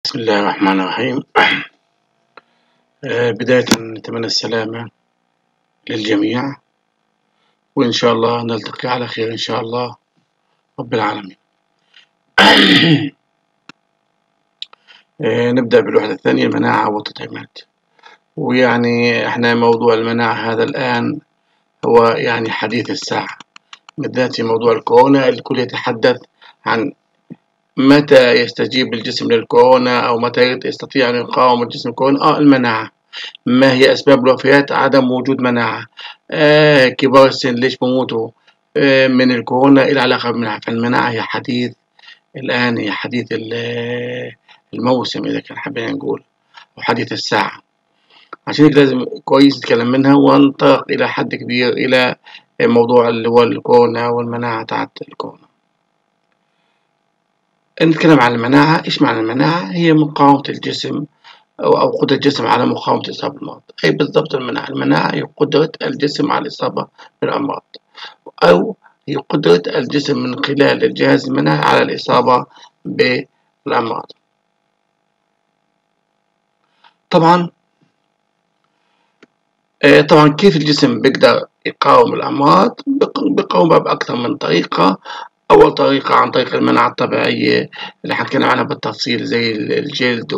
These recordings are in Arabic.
بسم الله الرحمن الرحيم. بداية نتمنى السلامة للجميع، وإن شاء الله نلتقي على خير إن شاء الله رب العالمين. نبدأ بالوحدة الثانية، المناعة والتطعيمات. ويعني إحنا موضوع المناعة هذا الآن هو يعني حديث الساعة، بالذات في موضوع الكورونا. الكل يتحدث عن متى يستجيب الجسم للكورونا أو متى يستطيع أن يقاوم الجسم الكورونا. المناعة. ما هي أسباب الوفيات؟ عدم وجود مناعة. كبار السن ليش بيموتوا من الكورونا؟ إلى علاقة بالمناعة. فالمناعة هي حديث الآن، هي حديث الموسم إذا كان حابين نقول، وحديث الساعة. عشان هيك لازم كويس نتكلم منها وننطلق إلى حد كبير إلى موضوع اللي هو الكورونا والمناعة تاعت الكورونا. نتكلم عن المناعة. إيش معنى المناعة؟ هي مقاومة الجسم أو قدرة الجسم على مقاومة إصابة المرض. أي بالضبط المناعة هي قدرة الجسم على الإصابة بالأمراض، أو هي قدرة الجسم من خلال الجهاز المناعي على الإصابة بالأمراض. طبعا كيف الجسم بيقدر يقاوم الأمراض؟ بيقاومها بأكثر من طريقة. أول طريقة عن طريق المناعة الطبيعية اللي حنتكلم عنها بالتفصيل، زي الجلد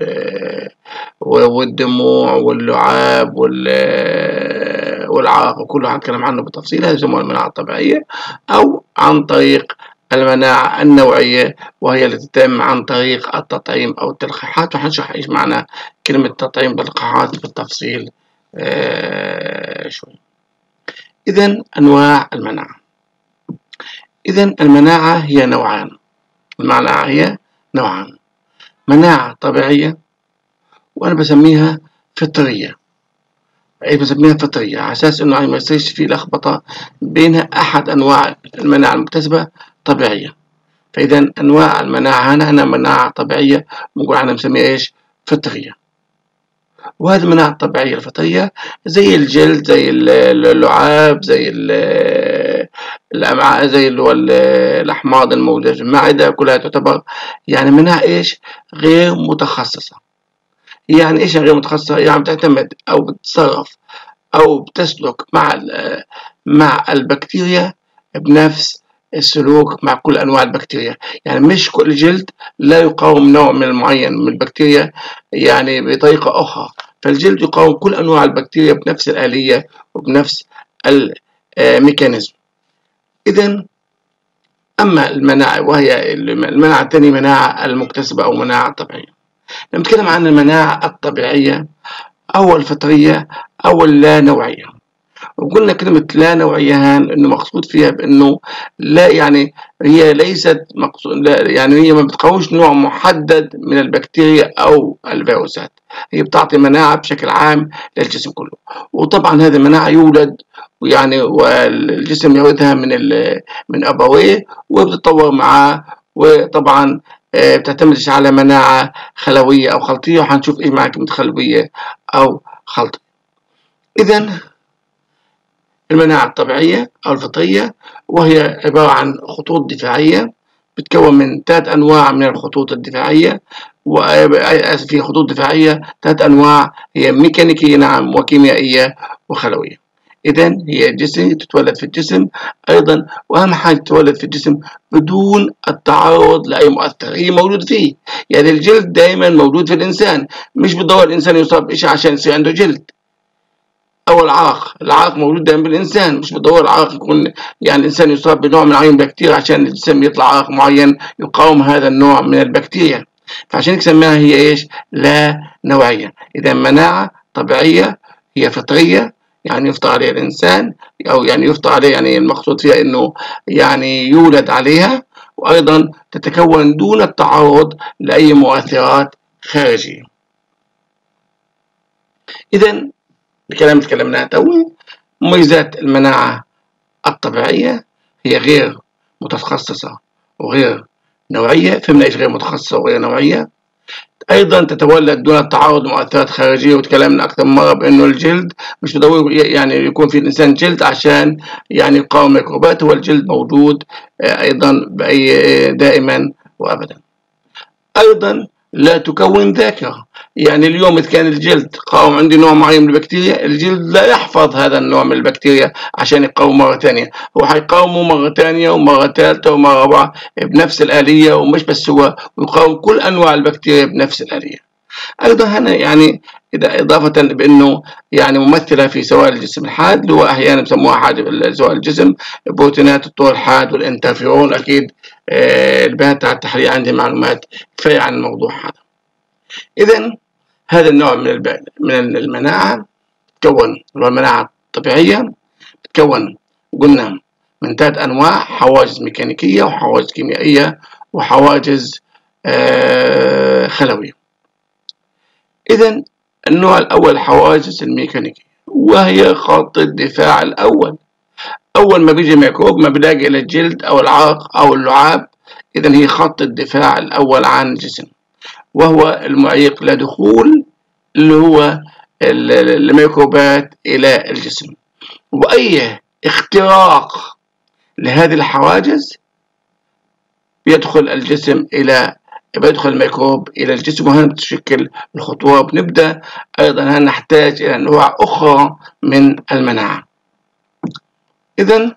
والدموع واللعاب والعرق، وكله حنتكلم عنه بالتفصيل. هذه يسموها المناعة الطبيعية. أو عن طريق المناعة النوعية، وهي التي تتم عن طريق التطعيم أو التلقيحات. وحنشرح إيش معنى كلمة تطعيم والتلقيحات بالتفصيل شوي. إذن أنواع المناعة. إذن المناعة هي نوعان. المناعة هي نوعان: مناعة طبيعية، وأنا بسميها فطرية. أي بسميها فطرية على أساس إنه ما يصيرش في لخبطة بينها. أحد أنواع المناعة المكتسبة طبيعية. فإذا أنواع المناعة هنا مناعة طبيعية، بنقول عنها بنسميها إيش؟ فطرية. وهذه المناعة الطبيعية الفطرية زي الجلد، زي اللعاب، زي الأمعاء، زي اللي هو الأحماض الموجودة في المعدة، كلها تعتبر يعني مناعة إيش؟ غير متخصصة. يعني إيش غير متخصصة؟ يعني بتعتمد أو بتتصرف أو بتسلك مع البكتيريا بنفس السلوك مع كل أنواع البكتيريا. يعني مش كل جلد لا يقاوم نوع من معين من البكتيريا يعني بطريقة أخرى، فالجلد يقاوم كل أنواع البكتيريا بنفس الآلية وبنفس الميكانيزم. إذن أما المناعة، وهي المناعة الثانية مناعة المكتسبة أو مناعة طبيعية. نتكلم عن المناعة الطبيعية أو الفطرية أو اللا نوعية. وقلنا كلمة لا نوعية إنه مقصود فيها بأنه لا، يعني هي ليست مقصود، لا يعني هي ما بتقاومش نوع محدد من البكتيريا أو الفيروسات. هي بتعطي مناعة بشكل عام للجسم كله. وطبعا هذه المناعة يولد ويعني والجسم يورثها من أبويه وبتتطور معاه. وطبعا بتعتمد على مناعة خلوية أو خلطية، وحنشوف إيه معنى كلمة خلوية أو خلطية. إذن المناعة الطبيعية أو الفطرية، وهي عبارة عن خطوط دفاعية بتكون من 3 أنواع من الخطوط الدفاعية. في خطوط دفاعية 3 أنواع، هي ميكانيكية نعم، وكيميائية، وخلوية. إذن هي جسم تتولد في الجسم أيضا، وأهم حاجة تتولد في الجسم بدون التعرض لأي مؤثر هي موجود فيه. يعني الجلد دائما موجود في الإنسان، مش بالضرورة الإنسان يصاب بشيء عشان يصير عنده جلد. أو العرق موجود دائما بالإنسان، مش بالضرورة العرق يكون يعني الإنسان يصاب بنوع من عين بكتيريا عشان الجسم يطلع عرق معين يقاوم هذا النوع من البكتيريا. فعشان نسميها هي إيش؟ لا نوعية. إذا مناعة طبيعية هي فطرية، يعني يفطر عليها الإنسان، أو يعني يفطر عليها يعني المقصود فيها إنه يعني يولد عليها، وأيضا تتكون دون التعرض لأي مؤثرات خارجية. إذا الكلام اللي تكلمناه توي، مميزات المناعة الطبيعية هي غير متخصصة وغير نوعية. فهمنا إيش غير متخصصة وغير نوعية؟ أيضا تتولد دون التعرض لمؤثرات خارجية، وتكلمنا أكثر من مرة بأنه الجلد مش ضروري يعني يكون في الإنسان جلد عشان يعني يقاوم ميكروبات. هو الجلد موجود أيضا دائما وأبدا. أيضا لا تكون ذاكرة. يعني اليوم إذا كان الجلد قاوم عندي نوع معين من البكتيريا، الجلد لا يحفظ هذا النوع من البكتيريا عشان يقاوم مرة ثانية، هو حيقاومه مرة ثانية ومرة ثالثة ومرة رابعة بنفس الآلية، ومش بس هو، ويقاوم كل أنواع البكتيريا بنفس الآلية. أيضا هنا يعني إضافة بأنه يعني ممثلة في سوائل الجسم الحاد، اللي هو أحيانا بسموها حاجب سوائل الجسم، بروتينات الطور الحاد والانترفيرون. أكيد البنات على التحليل عندي معلومات كفاية عن الموضوع هذا. إذا هذا النوع من المناعة تكون، اللي هو المناعة الطبيعية، تتكون قلنا من 3 أنواع: حواجز ميكانيكية وحواجز كيميائية وحواجز خلوية. إذا النوع الأول حواجز الميكانيكية، وهي خط الدفاع الأول. أول ما بيجي ميكروب ما بيلاقي إلى الجلد أو العرق أو اللعاب، إذا هي خط الدفاع الأول عن الجسم، وهو المعيق لدخول اللي هو الميكروبات إلى الجسم. وأي اختراق لهذه الحواجز بيدخل الميكروب إلى الجسم، وهنا بتشكل الخطوة. بنبدأ أيضا هنا نحتاج إلى أنواع أخرى من المناعة. إذا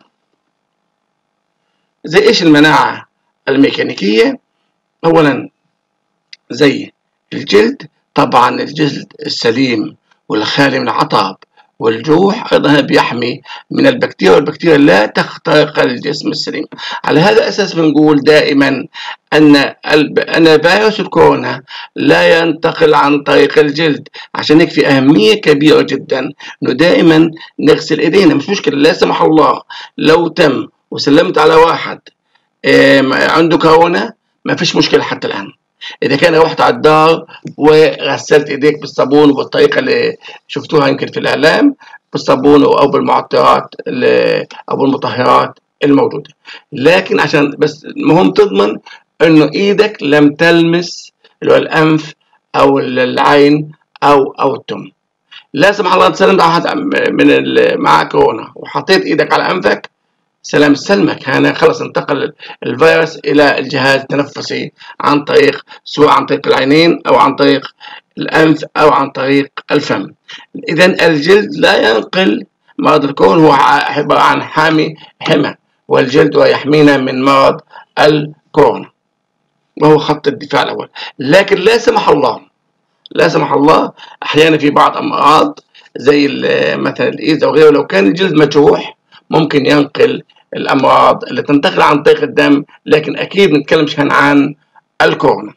زي إيش المناعة الميكانيكية؟ أولا زي الجلد، طبعا الجلد السليم والخالي من العطب والجروح أيضا بيحمي من البكتيريا، والبكتيريا لا تخترق الجسم السليم. على هذا الأساس بنقول دائما أن فيروس الكورونا لا ينتقل عن طريق الجلد، عشان هيك في أهمية كبيرة جدا إنه دائما نغسل إيدينا. مش مشكلة، لا سمح الله لو تم وسلمت على واحد عنده كورونا، ما فيش مشكلة حتى الآن. إذا كان رحت على الدار وغسلت إيديك بالصابون وبالطريقة اللي شفتوها يمكن في الإعلام، بالصابون أو بالمعطرات أو بالمطهرات الموجودة، لكن عشان بس المهم تضمن إنه إيدك لم تلمس الأنف أو العين أو التم. لا سمح الله تسلمت على واحد مع كورونا وحطيت إيدك على أنفك، سلام سلمك، هنا خلص انتقل الفيروس إلى الجهاز التنفسي سواء عن طريق العينين أو عن طريق الأنف أو عن طريق الفم. إذا الجلد لا ينقل مرض الكورونا، هو عبارة عن حمى، والجلد يحمينا من مرض الكورونا، وهو خط الدفاع الأول. لكن لا سمح الله أحيانا في بعض أمراض زي مثلا الإيدز أو غيره، لو كان الجلد مجروح ممكن ينقل الأمراض اللي تنتقل عن طريق الدم، لكن أكيد نتكلم عن الكورونا.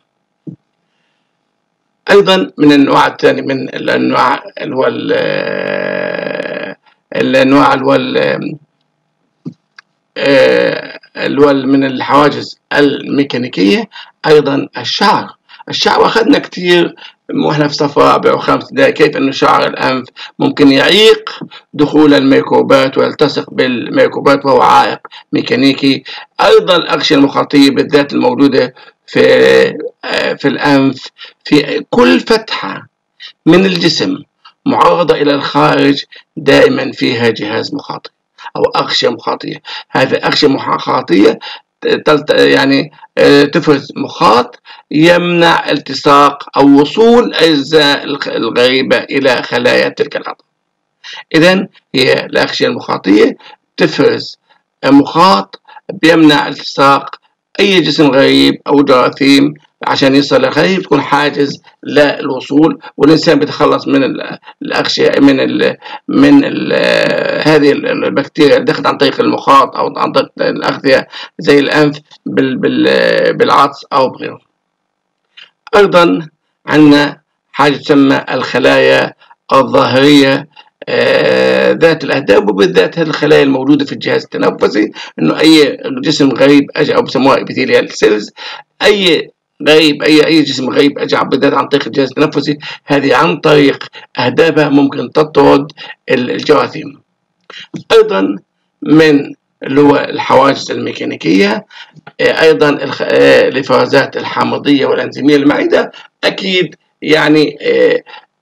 أيضا من النوع الثاني من الأنواع من الحواجز الميكانيكية أيضا الشعر. أخذنا كتير واحنا في صف رابع وخامس ابتدائي كيف أن شعر الأنف ممكن يعيق دخول الميكروبات ويلتصق بالميكروبات، وهو عائق ميكانيكي. أيضا الأغشية المخاطية بالذات الموجودة في الأنف، في كل فتحة من الجسم معرضة إلى الخارج دائما فيها جهاز مخاطي أو أغشية مخاطية. هذه أغشية مخاطية يعني تفرز مخاط يمنع التصاق أو وصول الأجزاء الغريبة إلى خلايا تلك العضلة. إذن هي الأغشية المخاطية تفرز مخاط بيمنع التصاق أي جسم غريب أو جراثيم عشان يصل للخلية، تكون حاجز للوصول، والإنسان بيتخلص من الأغشية من هذه البكتيريا اللي دخلت عن طريق المخاط أو عن طريق الأغذية زي الأنف بالعطس أو بغيره. أيضا عندنا حاجة تسمى الخلايا الظاهرية ذات الأهداف، وبالذات هذه الخلايا الموجودة في الجهاز التنفسي، إنه أي جسم غريب أجى أو بسموها epithelial cells، أي جسم غريب أجى بالذات عن طريق الجهاز التنفسي، هذه عن طريق أهدافها ممكن تطرد الجراثيم. أيضا من اللي هو الحواجز الميكانيكية أيضا الإفرازات الحامضية والأنزيمية المعدة. أكيد يعني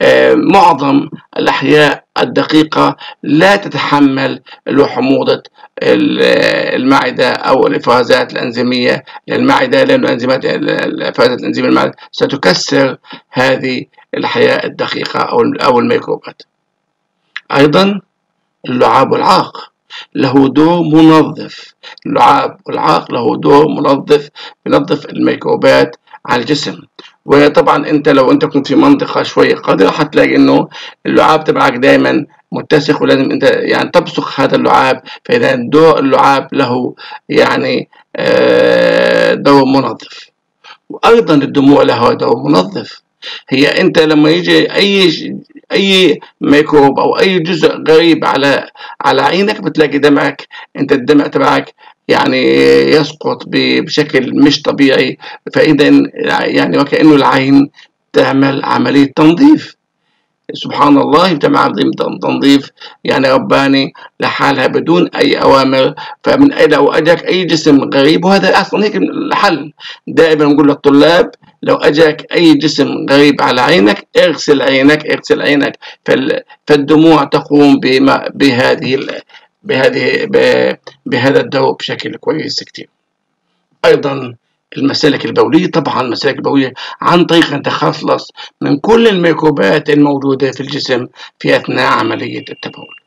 معظم الأحياء الدقيقة لا تتحمل حموضة المعدة أو الإفرازات الأنزيمية للمعدة، لأن الإفرازات الأنزيمية للمعدة ستكسر هذه الحياة الدقيقة أو الميكروبات. أيضا اللعاب والعاق له دور منظف. اللعاب والعاق له دور منظف، بينظف الميكروبات على الجسم. وطبعا انت لو انت كنت في منطقة شوية قذرة هتلاقي انه اللعاب تبعك دايما متسخ، ولازم انت يعني تبصق هذا اللعاب. فاذا دور اللعاب له يعني دور منظف. وايضا الدموع لها دور منظف. هي انت لما يجي اي ميكروب او اي جزء غريب على عينك بتلاقي دمعك، انت الدمع تبعك يعني يسقط بشكل مش طبيعي. فاذا يعني وكأنه العين تعمل عملية تنظيف. سبحان الله، بتعمل عملية تنظيف يعني رباني لحالها بدون اي اوامر. فمن لو اجاك اي جسم غريب، وهذا اصلا هيك الحل. دائما نقول للطلاب لو اجاك اي جسم غريب على عينك اغسل عينك، اغسل عينك. فالدموع تقوم بهذا الدور بشكل كويس كتير. ايضا المسالك البولية، طبعا المسالك البولية عن طريق أن تخلص من كل الميكروبات الموجودة في الجسم في أثناء عملية التبول.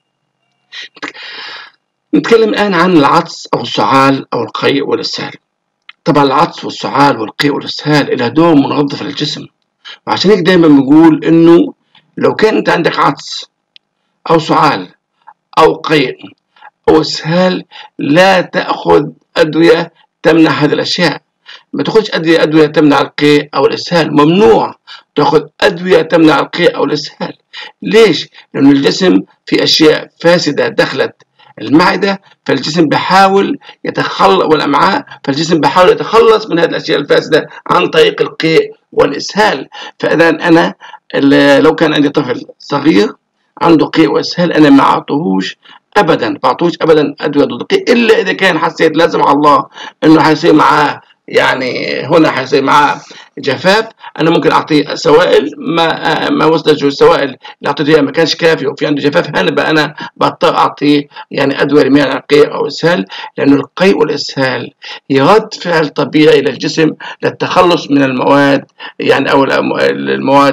نتكلم الآن عن العطس أو السعال أو القيء والإسهال. طبعا العطس والسعال والقيء والإسهال له دور منظف للجسم، وعشان هيك دايما بنقول إنه لو كان أنت عندك عطس أو سعال أو قيء أو إسهال لا تأخذ أدوية تمنع هذه الأشياء. ما تاخذش أدوية تمنع القيء أو الإسهال، ممنوع تاخذ أدوية تمنع القيء أو الإسهال. ليش؟ لأن الجسم في أشياء فاسدة دخلت المعدة، فالجسم بحاول يتخلص، والأمعاء، فالجسم بحاول يتخلص من هذه الأشياء الفاسدة عن طريق القيء والإسهال. فإذا أنا لو كان عندي طفل صغير عنده قيء وإسهال أنا ما أعطوهوش أبدا، أدوية ضد القيء، إلا إذا كان حسيت لازم على الله إنه حيصير معاه يعني هنا حيصير معاه جفاف، انا ممكن اعطيه سوائل. ما وصلت السوائل اللي اعطيتها ما كانش كافي وفي عنده جفاف، هنا بقى انا بضطر اعطيه يعني ادويه لمنع القيء او الاسهال. لانه القيء والاسهال هي رد فعل طبيعي للجسم للتخلص من المواد يعني او المواد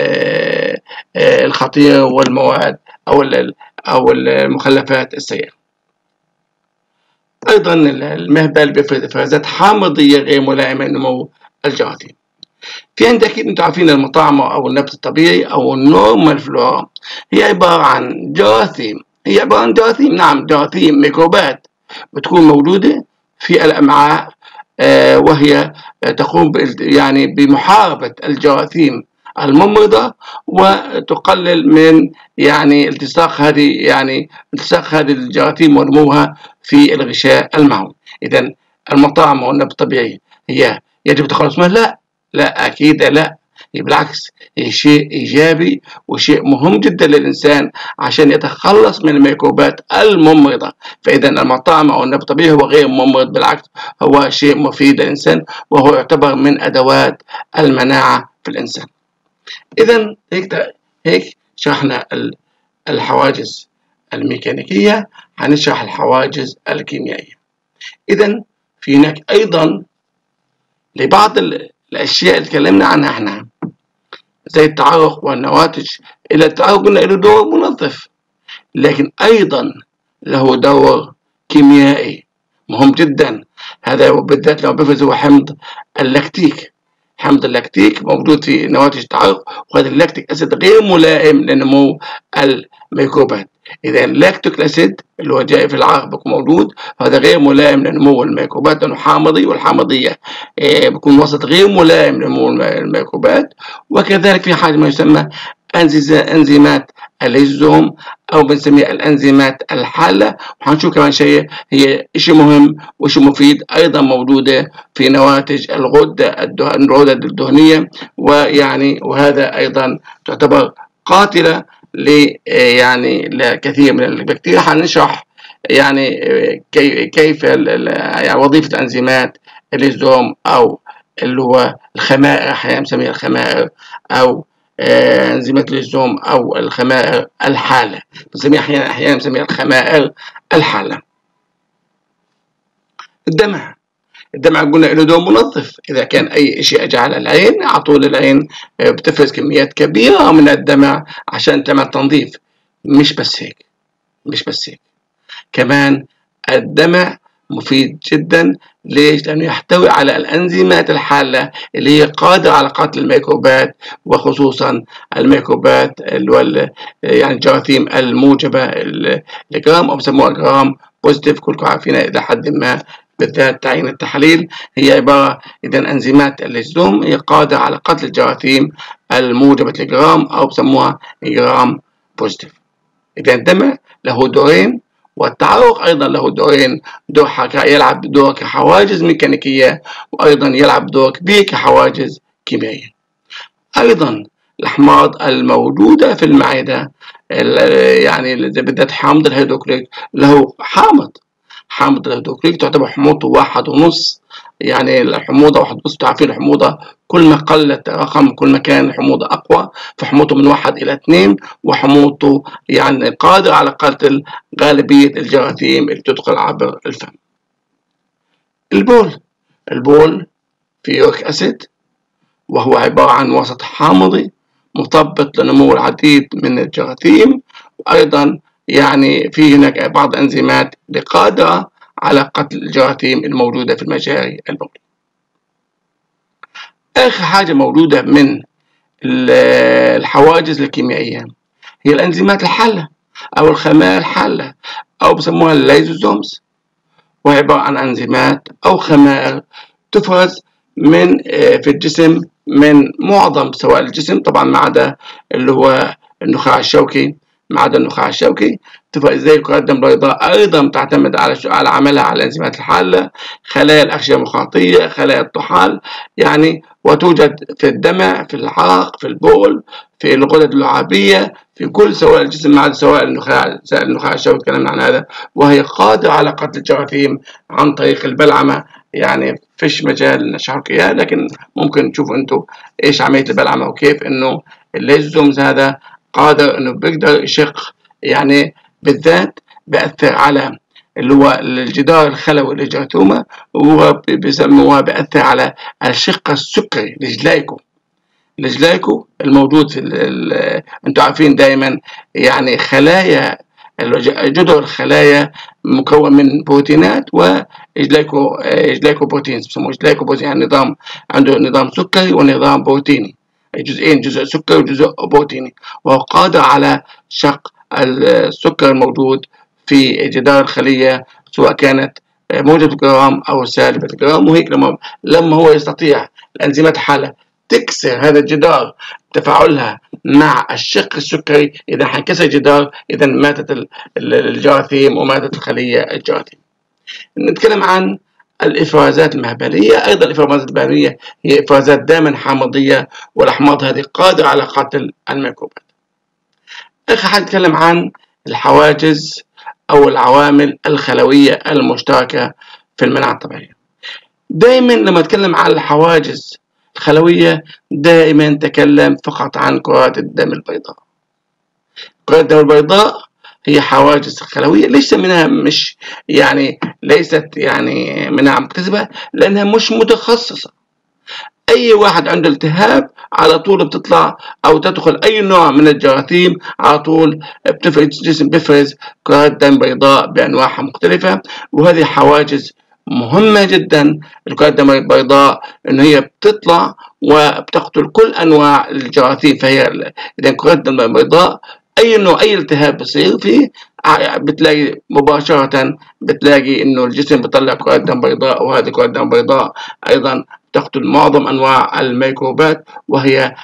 الخطيره والمواد او المخلفات السيئه. أيضا المهبل بيفرز إفرازات حامضية غير ملائمة لنمو الجراثيم. في عندك أكيد أنتم عارفين المطاعمة أو النبت الطبيعي أو النورمال فلورا هي عبارة عن جراثيم. نعم، جراثيم، ميكروبات بتكون موجودة في الأمعاء، وهي تقوم يعني بمحاربة الجراثيم الممرضة وتقلل من يعني التصاق هذه الجراثيم ونموها في الغشاء المعوي. إذا المطاعم والنبت الطبيعي هي يجب التخلص منها؟ لا أكيد لا، بالعكس هي شيء إيجابي وشيء مهم جدا للإنسان عشان يتخلص من الميكروبات الممرضة. فإذا المطاعم أو النبت الطبيعي هو غير ممرض، بالعكس هو شيء مفيد للإنسان وهو يعتبر من أدوات المناعة في الإنسان. إذا هيك شرحنا الحواجز الميكانيكية، هنشرح الحواجز الكيميائية. إذا في هناك أيضا لبعض الأشياء اللي تكلمنا عنها احنا زي التعرق والنواتج. إلى التعرق قلنا له دور منظف، لكن أيضا له دور كيميائي مهم جدا. هذا بالذات لو بيفرز هو حمض اللاكتيك. حمض اللاكتيك موجود في نواتج التعرق، وهذا اللاكتيك أسيد غير ملائم لنمو الميكروبات. إذا اللاكتيك أسيد اللي هو جاي في العرق بيكون موجود، هذا غير ملائم لنمو الميكروبات لأنه حامضي، والحامضية بيكون وسط غير ملائم لنمو الميكروبات. وكذلك في حاجة ما يسمى أنزيمات الليزوم أو بنسميها الأنزيمات الحالة، وهنشوف كمان شيء هي شيء مهم وشيء مفيد أيضا موجودة في نواتج الغدد الدهنية، وهذا أيضا تعتبر قاتلة يعني لكثير من البكتيريا. هنشرح يعني كيف يعني وظيفة أنزيمات الليزوم أو اللي هو الخمائر، أحيانا نسميها الخمائر أو أنزيمات الليزوم أو الخمائر الحالة، أحيانا نسميها الخمائر الحالة. الدمع قلنا له دور منظف. إذا كان أي شيء أجى على العين على طول العين بتفرز كميات كبيرة من الدمع عشان تعمل تنظيف. مش بس هيك، كمان الدمع مفيد جدا. ليش؟ لأنه يحتوي على الأنزيمات الحالة اللي هي قادرة على قتل الميكروبات، وخصوصا الميكروبات يعني الجراثيم الموجبة الجرام أو بسموها جرام بوزيتيف. كلكم عارفين إلى حد ما، بالذات تعيين التحاليل. هي عبارة إذا أنزيمات الليزوم هي قادرة على قتل الجراثيم الموجبة الجرام أو بسموها جرام بوزيتيف. إذا الدمع له دورين، والتعرق أيضا له دورين. دور يلعب دور كحواجز ميكانيكية، وأيضا يلعب دور كبير كحواجز كيميائية. أيضا الأحماض الموجودة في المعدة يعني بالذات حامض الهيدروكليك له حامض الهيدروكليك تعتبر حموضته 1.5. يعني الحموضة 1.5، تعرفين الحموضة كل ما قلت رقم كل ما كان الحموضة أقوى، فحموضته من 1 إلى 2، وحموضته يعني قادر على قتل غالبية الجراثيم اللي تدخل عبر الفم. البول فيه يوريك أسيد، وهو عبارة عن وسط حامضي مثبط لنمو العديد من الجراثيم، وأيضا يعني في هناك بعض الأنزيمات قادرة على قتل الجراثيم الموجودة في المجاري البولية. آخر حاجة موجودة من الحواجز الكيميائية هي الأنزيمات الحالة أو الخلايا الحالة أو بسموها الليزوزومز، وهي عبارة عن أنزيمات أو خمائر تفرز من في الجسم من معظم سوائل الجسم، طبعا ما عدا اللي هو النخاع الشوكي. تفرز زي كرات الدم البيضاء أيضا تعتمد على عملها على الأنزيمات الحالة. خلايا الأغشية المخاطية، خلايا الطحال يعني، وتوجد في الدمع، في العرق، في البول، في الغدد اللعابية، في كل سوائل الجسم ما عدا سوائل النخاع الشوكي تكلمنا عن هذا، وهي قادرة على قتل الجراثيم عن طريق البلعمة. يعني فيش مجال نشرح إياه، لكن ممكن تشوفوا أنتوا إيش عملية البلعمة وكيف إنه الليزوزومز هذا قادر إنه بيقدر يشق، يعني بالذات بأثر على اللي هو الجدار الخلوي للجرثومة، وهو بيسموها بأثر على الشق السكري الجلايكو الموجود في انتوا عارفين دائما يعني خلايا جذور الخلايا مكون من بروتينات وجلايكو بروتينز، بيسموه جلايكو بروتين. يعني نظام عنده نظام سكري ونظام بروتيني، جزئين، جزء سكري وجزء بروتيني، وهو قادر على شق السكر الموجود في جدار الخلية سواء كانت موجبة الجرام أو سالبة الجرام. وهيك لما هو يستطيع الأنزيمات الحالة تكسر هذا الجدار تفاعلها مع الشق السكري، إذا حنكسر الجدار إذا ماتت الجراثيم وماتت الخلية الجراثيم. نتكلم عن الإفرازات المهبلية. أيضا الإفرازات المهبلية هي إفرازات دائما حامضية، والأحماض هذه قادرة على قتل الميكروبات. آخر حاجة نتكلم عن الحواجز أو العوامل الخلوية المشتركة في المناعة الطبيعية. دائما لما أتكلم عن الحواجز الخلوية دائما تكلم فقط عن كرات الدم البيضاء. كرات الدم البيضاء هي حواجز خلوية. ليش سميناها مش يعني ليست يعني مناعة مكتسبة؟ لأنها مش متخصصة. أي واحد عنده التهاب على طول بتطلع أو تدخل أي نوع من الجراثيم على طول الجسم بيفرز كرات دم بيضاء بأنواعها مختلفة، وهذه حواجز مهمة جدا. الكرات الدم البيضاء إنه هي بتطلع وبتقتل كل أنواع الجراثيم. فهي إذا كرات الدم البيضاء أي نوع أي التهاب بصير فيه بتلاقي مباشرة بتلاقي إنه الجسم بيطلع كرات دم بيضاء، وهذه كرات دم بيضاء أيضا تقتل معظم أنواع الميكروبات، وهي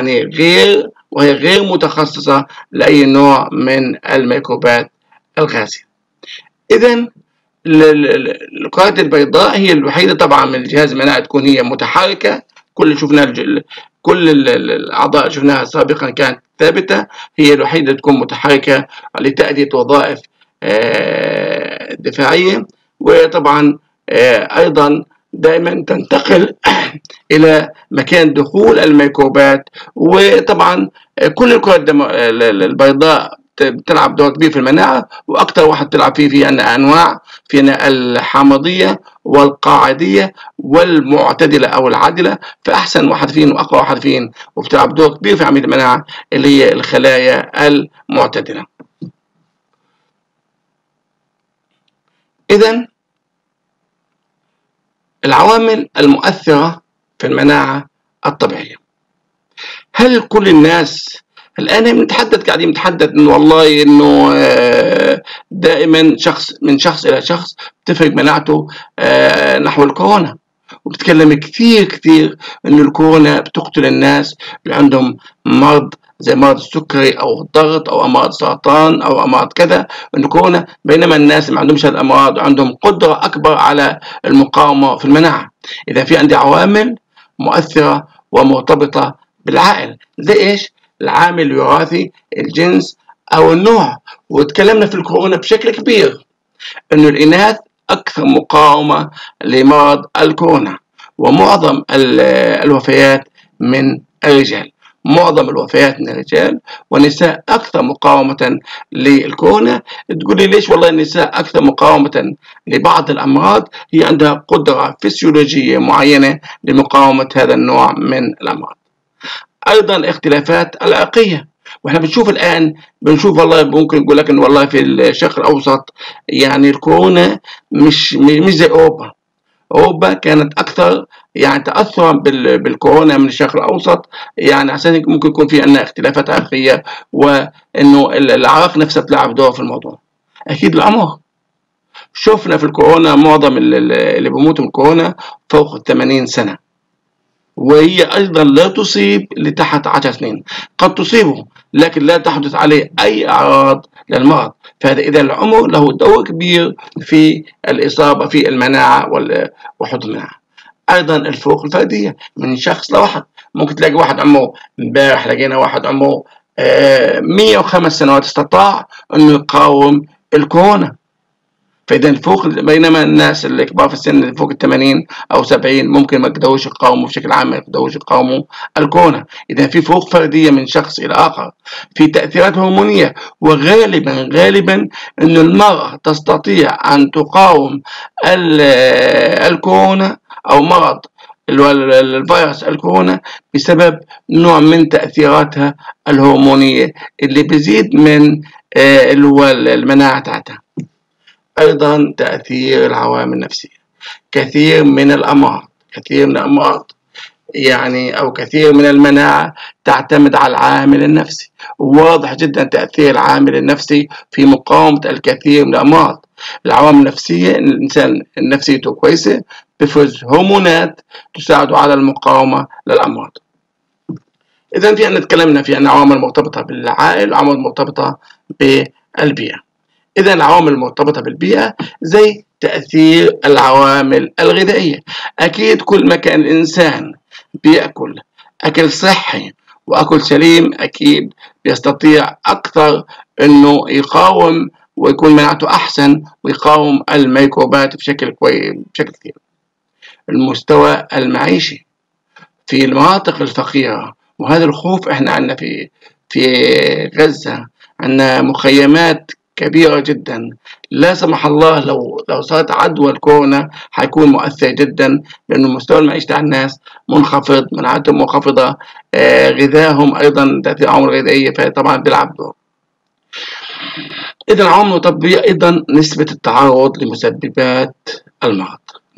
غير متخصصة لأي نوع من الميكروبات الغازية. إذن الكرات البيضاء هي الوحيدة طبعا من الجهاز المناعي تكون هي متحركة. كل الأعضاء شفناها سابقا كانت ثابتة، هي الوحيدة تكون متحركة لتأدية وظائف دفاعية، وطبعا أيضا دائما تنتقل إلى مكان دخول الميكروبات. وطبعا كل الكرات البيضاء بتلعب دور كبير في المناعة، وأكثر واحد بتلعب فيه في عندنا أنواع، في عندنا الحامضية والقاعدية والمعتدلة أو العادلة. فأحسن واحد فيهم وأقوى واحد فيهم وبتلعب دور كبير في عملية المناعة اللي هي الخلايا المعتدلة. إذن العوامل المؤثرة في المناعة الطبيعية، هل كل الناس الآن قاعدين نتحدث إنه والله إنه دائما من شخص إلى شخص بتفرق مناعته نحو الكورونا، وبتتكلم كثير إنه الكورونا بتقتل الناس اللي عندهم مرض زي مرض السكري أو الضغط أو أمراض سرطان أو أمراض كذا، إنه كورونا، بينما الناس اللي ما عندهمش هالأمراض وعندهم قدرة أكبر على المقاومة في المناعة. إذا في عندي عوامل مؤثرة ومرتبطة بالعائل، زي إيش؟ العامل الوراثي، الجنس أو النوع. وتكلمنا في الكورونا بشكل كبير إنه الإناث أكثر مقاومة لمرض الكورونا، ومعظم الوفيات من الرجال. معظم الوفيات من الرجال، والنساء أكثر مقاومة للكورونا. تقول لي ليش؟ والله النساء أكثر مقاومة لبعض الأمراض، هي عندها قدرة فسيولوجية معينة لمقاومة هذا النوع من الأمراض. أيضا الاختلافات العرقية، واحنا بنشوف الآن والله ممكن نقول لك إنه والله في الشرق الأوسط يعني الكورونا مش زي أوروبا كانت أكثر يعني تأثرا بالكورونا من الشرق الأوسط، يعني عشان ممكن يكون في عندنا اختلافات عرقية، وإنه الأعراق نفسها بتلعب دور في الموضوع. أكيد العمر، شفنا في الكورونا معظم اللي بيموتوا من الكورونا فوق 80 سنة، وهي أيضا لا تصيب لتحت 10 سنين، قد تصيبه لكن لا تحدث عليه أي أعراض للمرض. فهذا إذا العمر له دور كبير في الإصابة في المناعة وحفظ المناعة. أيضا الفروق الفردية من شخص لواحد، ممكن تلاقي واحد عمره، امبارح لقينا واحد عمره 105 سنوات استطاع أنه يقاوم الكورونا. فإذا الفوق، بينما الناس اللي كبار في السن اللي فوق 80 أو 70 ممكن ما يقدروش يقاوموا بشكل عام، ما يقدروش يقاوموا الكورونا. إذا في فروق فردية من شخص إلى آخر. في تأثيرات هرمونية، وغالبا إنه المرأة تستطيع أن تقاوم الكورونا أو مرض الفيروس الكورونا بسبب نوع من تأثيراتها الهرمونية اللي بيزيد من المناعة تاعتها. أيضا تأثير العوامل النفسية، كثير من الأمراض يعني أو كثير من المناعة تعتمد على العامل النفسي. واضح جدا تأثير العامل النفسي في مقاومة الكثير من الأمراض. العوامل النفسية، الإنسان نفسيته كويسة بفرز هرمونات تساعده على المقاومة للأمراض. إذا في أن تكلمنا في أن عوامل مرتبطة بالعائل، عوامل مرتبطة بالبيئة. إذا العوامل المرتبطة بالبيئة زي تأثير العوامل الغذائية. أكيد كل ما كان الإنسان بيأكل أكل صحي وأكل سليم، أكيد بيستطيع أكثر إنه يقاوم ويكون مناعته أحسن ويقاوم الميكروبات بشكل كويس بشكل كثير. المستوى المعيشي في المناطق الفقيرة، وهذا الخوف إحنا عندنا في غزة، عندنا مخيمات كبيرة جدا، لا سمح الله لو صارت عدوى الكورونا حيكون مؤثر جدا، لأنه مستوى المعيشة تاع الناس منخفض، مناعتهم منخفضة، غذائهم أيضا تأثير العوامل الغذائية فطبعا بيلعب دور. إذا العوامل الطبية أيضا نسبة التعرض لمسببات المرض،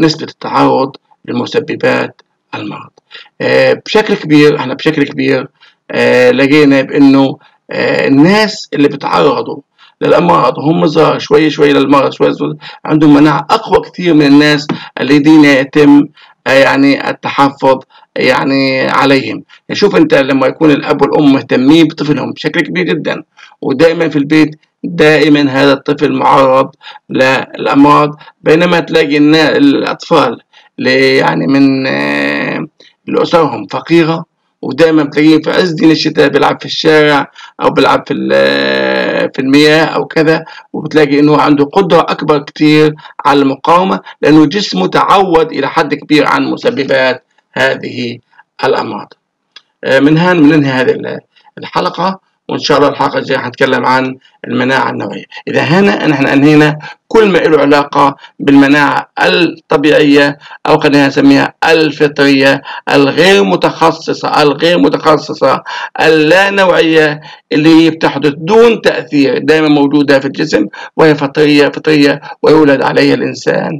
بشكل كبير لقينا بأنه الناس اللي بتعرضوا للأمراض هم صغار شوي للمرض، شوي عندهم مناعة أقوى كثير من الناس الذين يتم يعني التحفظ يعني عليهم. شوف أنت لما يكون الأب والأم مهتمين بطفلهم بشكل كبير جدا، ودائما في البيت دائما هذا الطفل معرض للأمراض، بينما تلاقي الأطفال يعني من الأسرهم فقيرة ودائما بتلاقيه في عز دين الشتاء بيلعب في الشارع أو بيلعب في المياه أو كذا، وبتلاقي إنه عنده قدرة أكبر كتير على المقاومة، لأنه جسمه تعود إلى حد كبير عن مسببات هذه الأمراض. من هنا بننهي هذه الحلقة، وإن شاء الله الحلقة الجاية هنتكلم عن المناعة النوعية. إذا هنا نحن أنهينا كل ما له علاقة بالمناعة الطبيعية أو خلينا نسميها الفطرية الغير متخصصة اللا نوعية، اللي هي بتحدث دون تأثير، دائما موجودة في الجسم، وهي فطرية ويولد عليها الإنسان.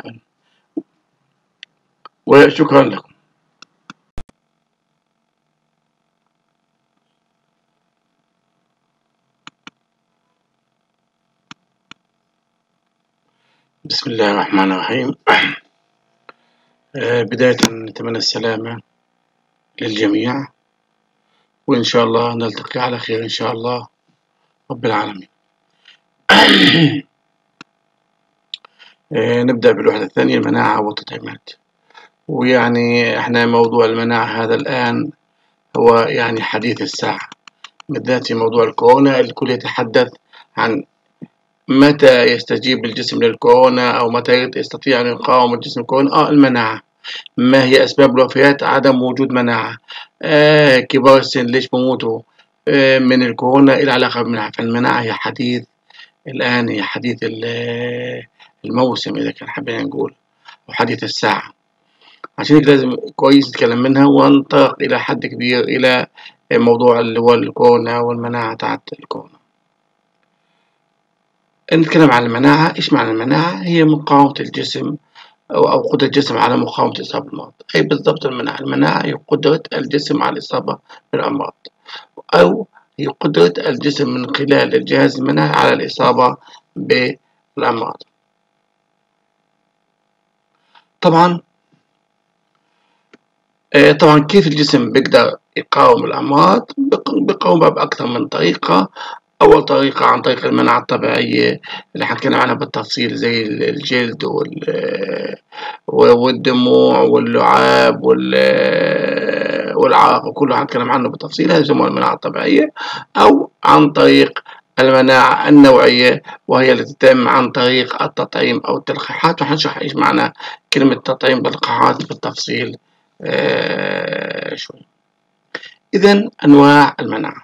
وشكرا لكم. بسم الله الرحمن الرحيم. بداية نتمنى السلامة للجميع، وإن شاء الله نلتقي على خير إن شاء الله رب العالمين. نبدأ بالوحدة الثانية، المناعة والتطعيمات. ويعني احنا موضوع المناعة هذا الآن هو يعني حديث الساعة، بالذات في موضوع الكورونا. الكل يتحدث عن متى يستجيب الجسم للكورونا أو متى يستطيع أن يقاوم الجسم الكورونا. المناعة. ما هي أسباب الوفيات؟ عدم وجود مناعة. كبار السن ليش بموتوا من الكورونا؟ إلى علاقة بالمناعة. فالمناعة هي حديث الآن، هي حديث الموسم إذا كان حابين نقول، وحديث الساعة. عشان كده لازم كويس نتكلم منها وننطلق إلى حد كبير إلى موضوع اللي هو الكورونا والمناعة تاعت الكورونا. نتكلم عن المناعة. إيش معنى المناعة؟ هي مقاومة الجسم أو قدرة الجسم على مقاومة إصابة المرض. أي بالضبط المناعة هي قدرة الجسم على الإصابة بالأمراض، أو هي قدرة الجسم من خلال الجهاز المناعي على الإصابة بالأمراض. طبعا كيف الجسم بيقدر يقاوم الأمراض؟ بيقاومها بأكثر من طريقة. أول طريقة عن طريق المناعة الطبيعية اللي هنتكلم عنها بالتفصيل، زي الجلد والدموع واللعاب والعرق، وكله هنتكلم عنه بالتفصيل. هذه يسموها المناعة الطبيعية. أو عن طريق المناعة النوعية، وهي التي تتم عن طريق التطعيم أو التلقيحات، وهنشرح إيش معنى كلمة تطعيم بالتلقيحات بالتفصيل شوي. إذن أنواع المناعة.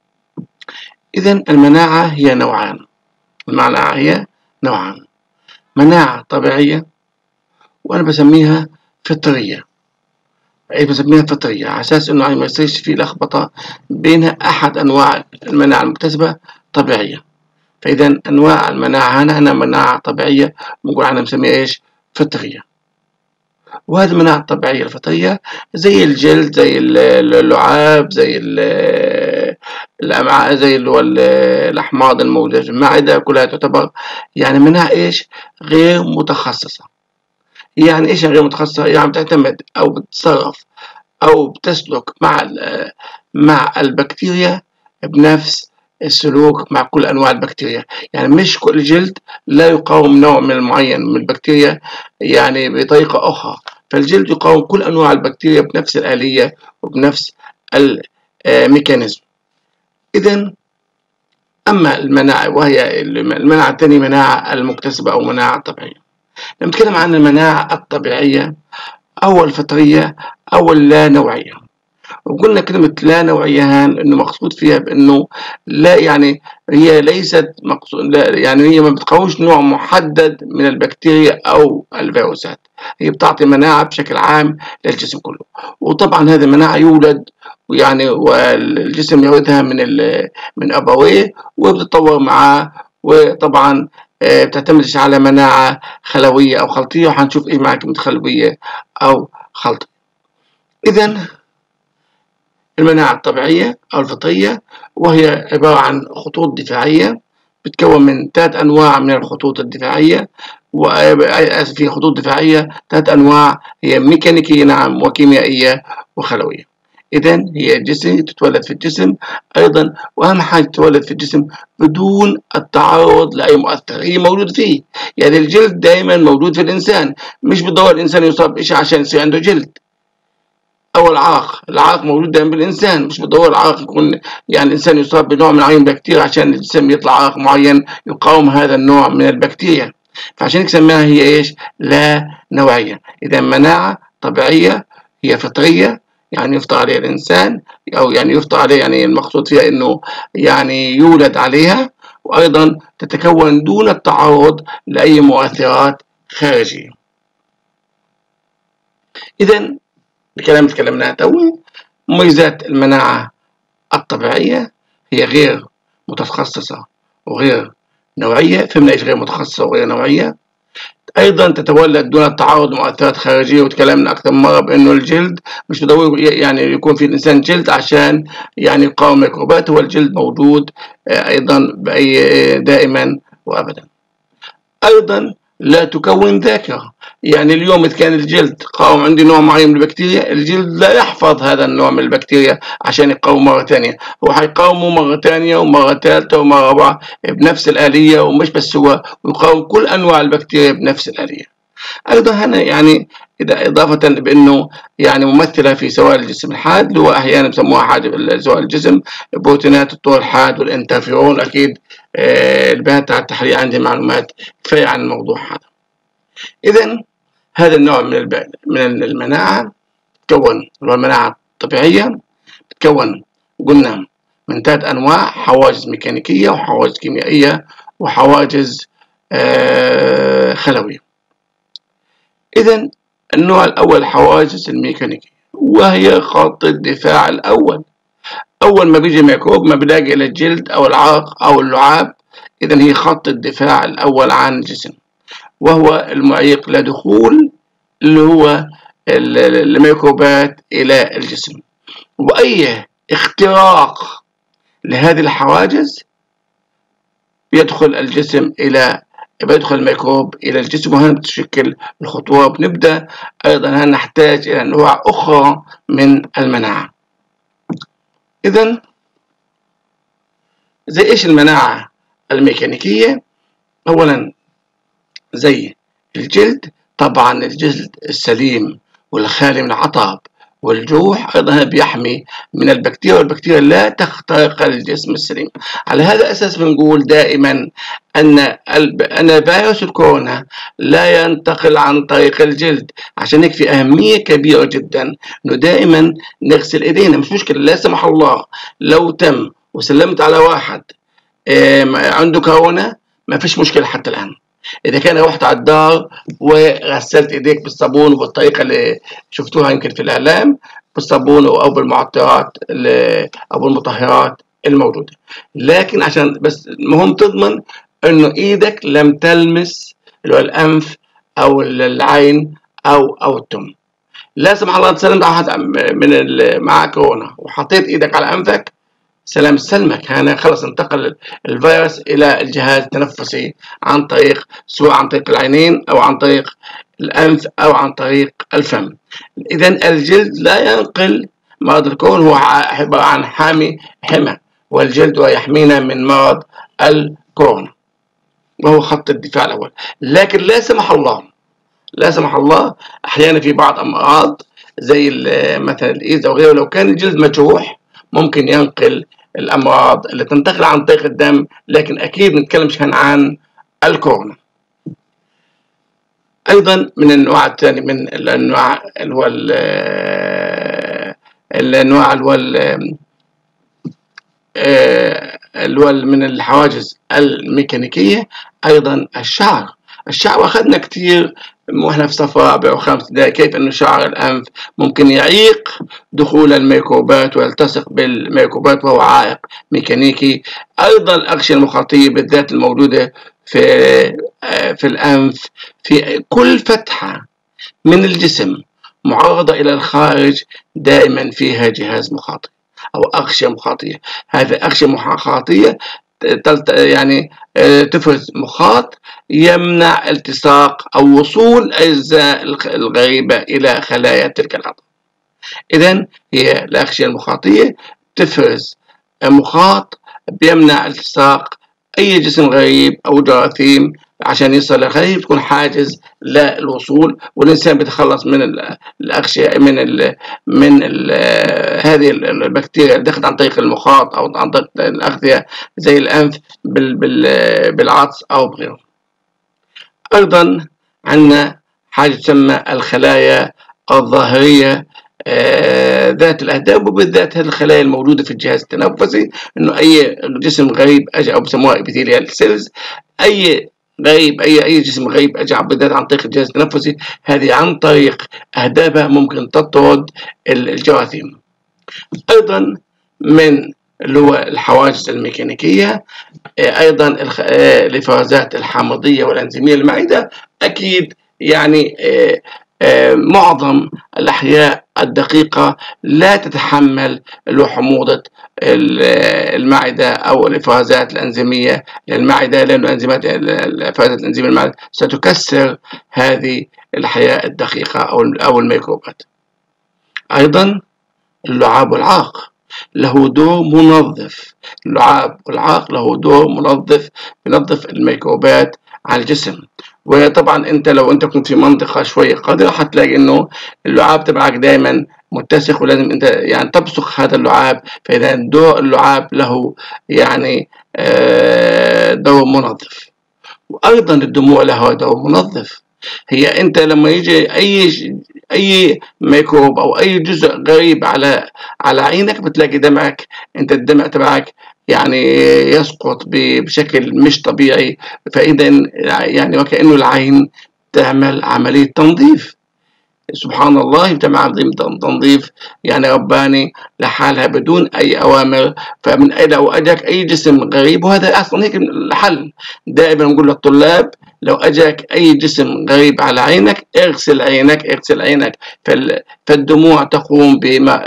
إذن المناعة هي نوعان. المناعة هي نوعان: مناعة طبيعية، وأنا بسميها فطرية. أي بسميها فطرية على أساس إنه ما يصيرش في لخبطة بين أحد أنواع المناعة المكتسبة طبيعية. فإذا أنواع المناعة هنا مناعة طبيعية، بنقول عنها بنسميها إيش؟ فطرية. وهذه المناعة الطبيعية الفطرية زي الجلد، زي اللعاب، زي الأمعاء، زي اللي هو الأحماض الموجودة في المعدة، كلها تعتبر يعني مناعة إيش؟ غير متخصصة. يعني إيش غير متخصصة؟ يعني بتعتمد أو بتتصرف أو بتسلك مع البكتيريا بنفس السلوك مع كل أنواع البكتيريا. يعني مش كل جلد لا يقاوم نوع من معين من البكتيريا يعني بطريقة أخرى، فالجلد يقاوم كل أنواع البكتيريا بنفس الآلية وبنفس الميكانيزم. إذن أما المناعة، وهي المناعة الثانية مناعة المكتسبة أو مناعة طبيعية. لما نتكلم عن المناعة الطبيعية أو الفطرية أو اللا نوعية، وقلنا كلمة لا نوعية هان إنه مقصود فيها بإنه لا، يعني هي ليست مقصود، يعني هي ما بتقاومش نوع محدد من البكتيريا أو الفيروسات، هي بتعطي مناعة بشكل عام للجسم كله. وطبعا هذه المناعة يولد يعني والجسم يورثها من أبويه وبتتطور معاه، وطبعا بتعتمدش على مناعة خلوية أو خلطية، وهنشوف إيه معنى كلمة خلوية أو خلطية. إذن المناعة الطبيعية أو الفطرية، وهي عبارة عن خطوط دفاعية بتكون من 3 أنواع من الخطوط الدفاعية. في خطوط دفاعية 3 أنواع، هي ميكانيكية نعم، وكيميائية، وخلوية. إذن هي الجسم تتولد في الجسم أيضا، وأهم حاجة تتولد في الجسم بدون التعرض لأي مؤثر هي موجود فيه. يعني الجلد دائما موجود في الإنسان، مش بالضرورة الإنسان يصاب بشيء عشان يصير عنده جلد. أو العرق موجود دائما بالإنسان، مش بالضرورة العرق يكون يعني الإنسان يصاب بنوع من عين بكتيريا عشان الجسم يطلع عرق معين يقاوم هذا النوع من البكتيريا. فعشان نسميها هي إيش؟ لا نوعية. إذا مناعة طبيعية هي فطرية، يعني يفطر عليها الإنسان، أو يعني يفطر عليه، يعني المقصود فيها إنه يعني يولد عليها، وأيضا تتكون دون التعرض لأي مؤثرات خارجية. إذا الكلام اللي تكلمناه تو، مميزات المناعة الطبيعية هي غير متخصصة وغير نوعية. فهمنا إيش غير متخصصة وغير نوعية؟ أيضا تتولد دون التعرض لمؤثرات خارجية، وتكلمنا أكثر من مرة بأنه الجلد مش ضروري يعني يكون في الإنسان جلد عشان يعني يقاوم الميكروبات، هو الجلد موجود أيضا بأي دائما وأبدا. أيضا لا تكون ذاكرة، يعني اليوم إذا كان الجلد قاوم عندي نوع معين من البكتيريا، الجلد لا يحفظ هذا النوع من البكتيريا عشان يقاوم مرة ثانية، هو حيقاومه مرة ثانية ومرة ثالثة ومرة رابعة بنفس الآلية، ومش بس هو، ويقاوم كل أنواع البكتيريا بنفس الآلية. أيضا هنا يعني إضافة بأنه يعني ممثلة في سوائل الجسم الحاد، اللي هو أحيانا بسموها حاجب سوائل الجسم، بروتينات الطور الحاد والانترفيرون. أكيد البنات على التحليل عندي معلومات كفاية عن الموضوع هذا. إذا هذا النوع من المناعة تتكون، المناعة الطبيعية تتكون قلنا من 3 أنواع: حواجز ميكانيكية، وحواجز كيميائية، وحواجز خلوية. إذا النوع الأول الحواجز الميكانيكية، وهي خط الدفاع الأول. أول ما بيجي ميكروب ما بيلاقي إلى الجلد أو العرق أو اللعاب، إذا هي خط الدفاع الأول عن الجسم، وهو المعيق لدخول اللي هو الميكروبات إلى الجسم. وأي اختراق لهذه الحواجز بيدخل الميكروب إلى الجسم، وهنا بتشكل الخطوة. بنبدأ أيضا هنا نحتاج إلى أنواع أخرى من المناعة. إذا زي إيش المناعة الميكانيكية؟ أولا زي الجلد، طبعا الجلد السليم والخالي من العطب والجروح أيضا بيحمي من البكتيريا، والبكتيريا لا تخترق الجسم السليم. على هذا الأساس بنقول دائما أن فيروس الكورونا لا ينتقل عن طريق الجلد، عشان هيك في أهمية كبيرة جدا إنه دائما نغسل إيدينا. مش مشكلة، لا سمح الله لو تم وسلمت على واحد عنده كورونا، ما فيش مشكلة حتى الآن. إذا كان رحت على الدار وغسلت إيديك بالصابون وبالطريقة اللي شفتوها يمكن في الإعلام، بالصابون أو بالمعطرات أو بالمطهرات الموجودة، لكن عشان بس المهم تضمن إنه إيدك لم تلمس الأنف أو العين أو التم. لا سمح الله تسلمت على واحد مع كورونا وحطيت إيدك على أنفك، سلام سلمك، هنا خلص انتقل الفيروس إلى الجهاز التنفسي عن طريق، سواء عن طريق العينين أو عن طريق الأنف أو عن طريق الفم. إذا الجلد لا ينقل مرض الكورونا، هو عبارة عن حمى، والجلد يحمينا من مرض الكورونا، وهو خط الدفاع الأول. لكن لا سمح الله أحيانا في بعض أمراض زي مثلا الإيدز أو غيره، لو كان الجلد مجروح ممكن ينقل الأمراض اللي تنتقل عن طريق الدم، لكن أكيد نتكلم عن الكورونا. أيضا من النوع الثاني من الأنواع اللي هو من الحواجز الميكانيكية، أيضا الشعر. أخذنا كتير واحنا في صف رابع وخامس ابتدائي كيف أن شعر الأنف ممكن يعيق دخول الميكروبات ويلتصق بالميكروبات، وهو عائق ميكانيكي. أيضا الأغشية المخاطية بالذات الموجودة في الأنف، في كل فتحة من الجسم معرضة إلى الخارج دائما فيها جهاز مخاطي أو أغشية مخاطية. هذه أغشية مخاطية يعني تفرز مخاط يمنع التصاق أو وصول الأجزاء الغريبة إلى خلايا تلك العضلة. إذن هي الأغشية المخاطية تفرز مخاط بيمنع التصاق أي جسم غريب أو جراثيم عشان يصل للخلية، بتكون حاجز للوصول، والإنسان بيتخلص من الأغشية من هذه البكتيريا اللي دخلت عن طريق المخاط أو عن طريق الأغذية زي الأنف بالعطس أو بغيره. أيضا عندنا حاجة تسمى الخلايا الظاهرية ذات الأهداف، وبالذات هذه الخلايا الموجودة في الجهاز التنفسي، إنه أي جسم غريب أجى أو بسموها epithelial cells، أي غريب أي جسم غريب أجى بالذات عن طريق الجهاز التنفسي، هذه عن طريق أهدافها ممكن تطرد الجراثيم. أيضا من اللي هو الحواجز الميكانيكية، أيضا الإفرازات الحامضية والأنزيمية للمعدة. أكيد يعني معظم الأحياء الدقيقة لا تتحمل حموضة المعدة أو الإفرازات الأنزيمية للمعدة، لأن الإفرازات الأنزيمية للمعدة ستكسر هذه الأحياء الدقيقة أو الميكروبات. أيضا اللعاب والعاق له دور منظف. اللعاب والعاق له دور منظف، بينظف الميكروبات على الجسم. وطبعا انت لو انت كنت في منطقه شويه قذره هتلاقي انه اللعاب تبعك دايما متسخ، ولازم انت يعني تبصق هذا اللعاب. فاذا دور اللعاب له يعني دور منظف. وايضا الدموع لها دور منظف. هي انت لما يجي اي ميكروب او اي جزء غريب على عينك، بتلاقي دمعك، انت الدمع تبعك يعني يسقط بشكل مش طبيعي. فاذا يعني وكأنه العين تعمل عملية تنظيف. سبحان الله، بتعمل عملية تنظيف يعني رباني لحالها بدون اي اوامر. فمن اين لو اجاك اي جسم غريب، وهذا اصلا هيك الحل. دائما نقول للطلاب لو اجاك اي جسم غريب على عينك، اغسل عينك اغسل عينك. فالدموع تقوم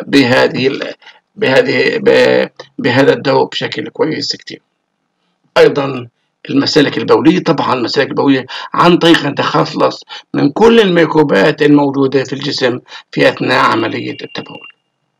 بهذا الدور بشكل كويس كتير. ايضا المسالك البولية، طبعا المسالك البولية عن طريق أن تتخلص من كل الميكروبات الموجودة في الجسم في أثناء عملية التبول.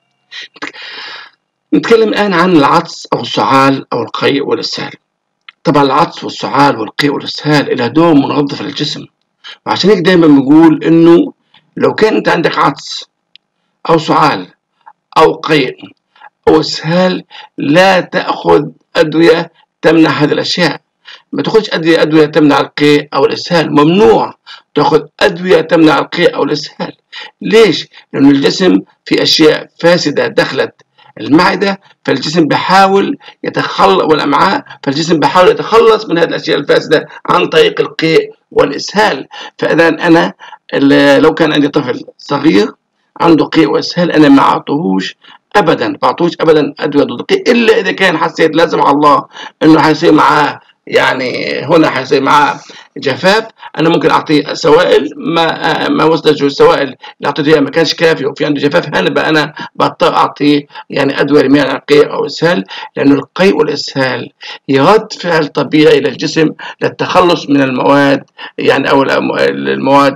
نتكلم الآن عن العطس أو السعال أو القيء والإسهال. طبعا العطس والسعال والقيء والإسهال له دور منظف للجسم، وعشان هيك دايما بنقول إنه لو كان أنت عندك عطس أو سعال أو قيء أو إسهال، لا تأخذ أدوية تمنع هذه الأشياء. ما تاخذش أدوية تمنع القيء أو الإسهال، ممنوع تاخذ أدوية تمنع القيء أو الإسهال. ليش؟ لأن الجسم في أشياء فاسدة دخلت المعدة، فالجسم بحاول يتخلص، والأمعاء، فالجسم بحاول يتخلص من هذه الأشياء الفاسدة عن طريق القيء والإسهال. فإذا أنا لو كان عندي طفل صغير عنده قيء وإسهال، أنا ما أعطوهوش أبدا أدوية ضد القيء، إلا إذا كان حسيت لازم على الله إنه حيصير معاه يعني هنا حيصير معاه جفاف، انا ممكن اعطيه سوائل. ما وصلش السوائل اللي اعطيتها ما كانش كافي وفي عنده جفاف، هنا بقى انا بضطر اعطيه يعني ادويه لمنع القيء او الاسهال. لانه القيء والاسهال هي رد فعل طبيعي للجسم للتخلص من المواد يعني او المواد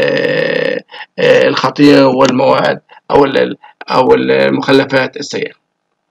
الخطيره والمواد او المخلفات السيئه.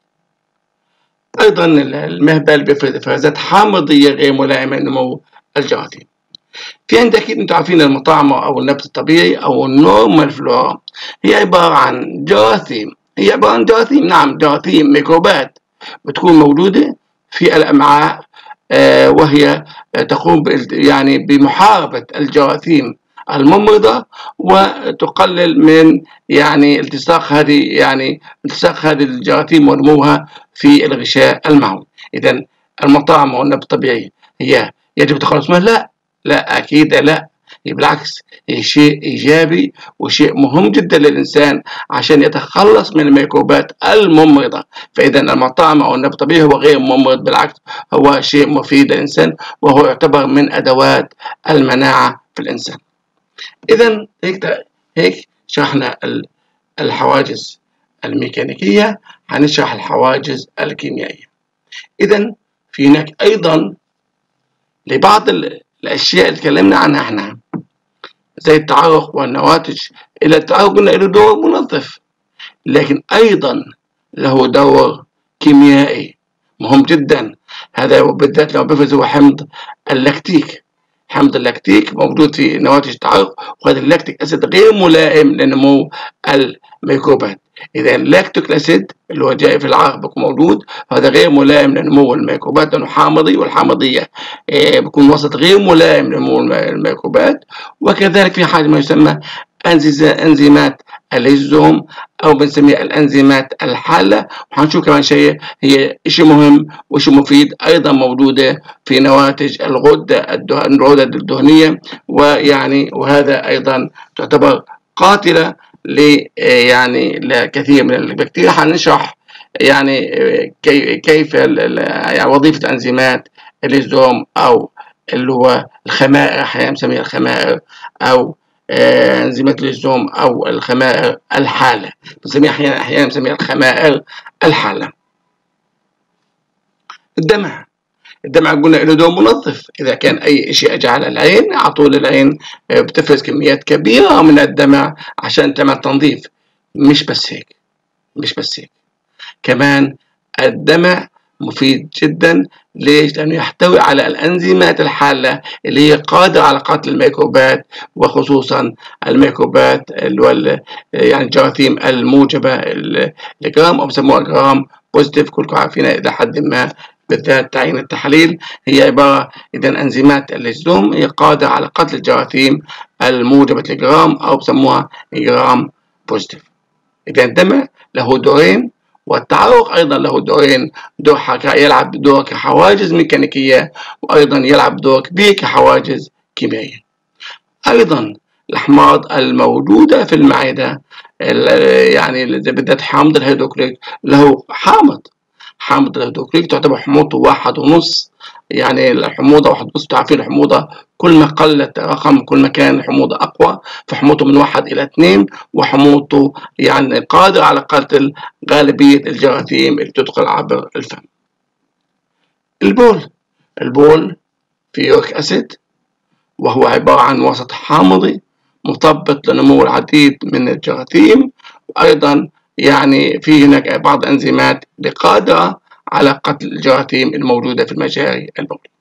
أيضا المهبل بيفرز إفرازات حامضية غير ملائمة لنمو الجراثيم. في عندك أكيد أنتم عارفين المطاعمة أو النبت الطبيعي أو النورمال فلورا، هي عبارة عن جراثيم. نعم، جراثيم، ميكروبات بتكون موجودة في الأمعاء، وهي تقوم يعني بمحاربة الجراثيم الممرضة، وتقلل من يعني التصاق هذه الجراثيم ونموها في الغشاء المعوي. إذا المطاعم والنبت الطبيعي هي يجب التخلص منها؟ لا أكيد لا. بالعكس، هي شيء إيجابي وشيء مهم جدا للإنسان عشان يتخلص من الميكروبات الممرضة. فإذا المطاعم أو النبت الطبيعي هو غير ممرض، بالعكس هو شيء مفيد للإنسان، وهو يعتبر من أدوات المناعة في الإنسان. إذا هيك شرحنا الحواجز الميكانيكية، هنشرح الحواجز الكيميائية. إذا في هناك أيضا لبعض الأشياء اللي تكلمنا عنها احنا زي التعرق والنواتج. إلى التعرق قلنا له دور منظف، لكن أيضا له دور كيميائي مهم جدا. هذا بالذات لو بيفرز هو حمض اللاكتيك. حمض اللاكتيك موجود في نواتج التعرق، وهذا اللاكتيك أسيد غير ملائم لنمو الميكروبات. إذا اللاكتيك أسيد اللي هو جاي في العرق بيكون موجود، هذا غير ملائم لنمو الميكروبات لأنه حامضي، والحامضية بيكون وسط غير ملائم لنمو الميكروبات. وكذلك في حاجة ما يسمى أنزيمات الليزوم أو بنسميها الأنزيمات الحالة. وهنشوف كمان شيء هي شيء مهم وشيء مفيد أيضا موجودة في نواتج الغدد الدهنية، ويعني وهذا أيضا تعتبر قاتلة يعني لكثير من البكتيريا. هنشرح يعني كيف يعني وظيفة الأنزيمات الليزوم أو اللي هو الخمائر، أحيانا نسميها الخمائر، أو أنزيمات الليزوم أو الخمائر الحالة، نسميها أحيانا نسميها الخمائر الحالة. الدمع قلنا له دور منظف. إذا كان أي شيء أجى على العين على طول العين بتفرز كميات كبيرة من الدمع عشان تعمل تنظيف. مش بس هيك كمان الدمع مفيد جدا. ليش؟ لأنه يحتوي على الأنزيمات الحالة اللي هي قادرة على قتل الميكروبات، وخصوصا الميكروبات يعني الجراثيم الموجبة الجرام، أو بسموها جرام بوزيتيف، كلكم عارفين إلى حد ما، بالذات تعيين التحاليل. هي عبارة إذا أنزيمات الليزوم هي قادرة على قتل الجراثيم الموجبة للجرام، أو بسموها جرام بوزيتيف. إذا الدمع له دورين، والتعرق أيضا له دورين، يلعب دور كحواجز ميكانيكية، وأيضا يلعب دور كبير كحواجز كيميائية. أيضا الأحماض الموجودة في المعدة، يعني بالذات حامض الهيدروكليك، له حامض الهيدروكليك تعتبر حموضته 1.5. يعني الحموضة 1.5، تعرفين الحموضة كل ما قلت رقم كل ما كان الحموضة أقوى، فحموضته من 1 إلى 2، وحموضته يعني قادر على قتل غالبية الجراثيم اللي تدخل عبر الفم. البول فيه يوريك أسيد، وهو عبارة عن وسط حامضي مثبط لنمو العديد من الجراثيم، وأيضا يعني في هناك بعض الأنزيمات قادرة على قتل الجراثيم الموجودة في المجاري البولية.